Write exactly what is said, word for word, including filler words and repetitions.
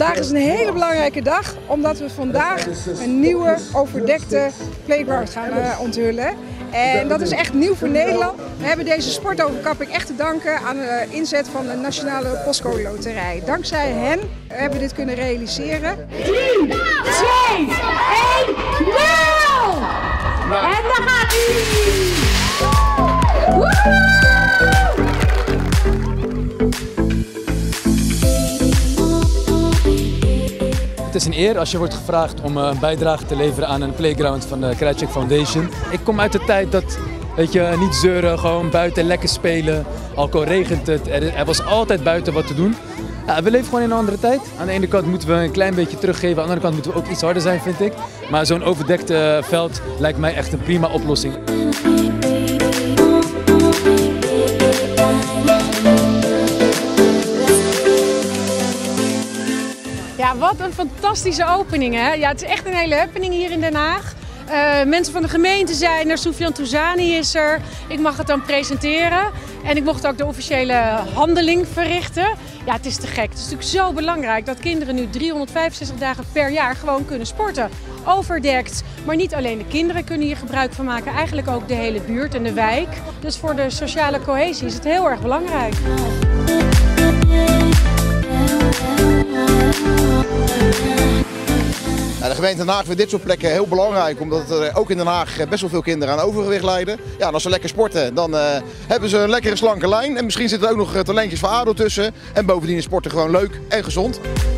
Vandaag is een hele belangrijke dag, omdat we vandaag een nieuwe overdekte playground gaan uh, onthullen. En dat is echt nieuw voor Nederland. We hebben deze sportoverkapping echt te danken aan de inzet van de Nationale Postcode Loterij. Dankzij hen hebben we dit kunnen realiseren. drie, twee, één, nul! En daar gaat hij! Het is een eer als je wordt gevraagd om een bijdrage te leveren aan een playground van de Krajicek Foundation. Ik kom uit de tijd dat, weet je, niet zeuren, gewoon buiten lekker spelen. Ook al regent het, er, er was altijd buiten wat te doen. Ja, we leven gewoon in een andere tijd. Aan de ene kant moeten we een klein beetje teruggeven, aan de andere kant moeten we ook iets harder zijn, vind ik. Maar zo'n overdekt uh, veld lijkt mij echt een prima oplossing. Ja, wat een fantastische opening, hè? Ja, het is echt een hele happening hier in Den Haag. Uh, mensen van de gemeente zijn er, Soufiane Touzani is er. Ik mag het dan presenteren en ik mocht ook de officiële handeling verrichten. Ja, het is te gek. Het is natuurlijk zo belangrijk dat kinderen nu driehonderdvijfenzestig dagen per jaar gewoon kunnen sporten. Overdekt. Maar niet alleen de kinderen kunnen hier gebruik van maken, eigenlijk ook de hele buurt en de wijk. Dus voor de sociale cohesie is het heel erg belangrijk. De gemeente Den Haag vindt dit soort plekken heel belangrijk, omdat er ook in Den Haag best wel veel kinderen aan overgewicht lijden. Ja, en als ze lekker sporten, dan uh, hebben ze een lekkere slanke lijn en misschien zitten er ook nog talentjes van A D O tussen. En bovendien is sporten gewoon leuk en gezond.